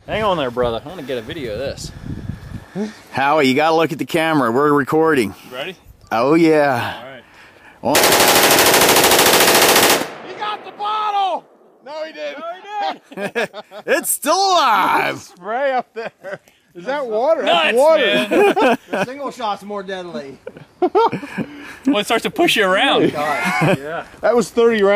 Hang on there, brother. I want to get a video of this. Howie, you gotta look at the camera. We're recording. Ready? Oh yeah. All right. He got the bottle! No, he didn't. No, he did. It's still alive. Spray up there. Is that water? Nuts, That's water. man. The single shot's more deadly. Well, it starts to push you around. God. Yeah. That was 30 rounds.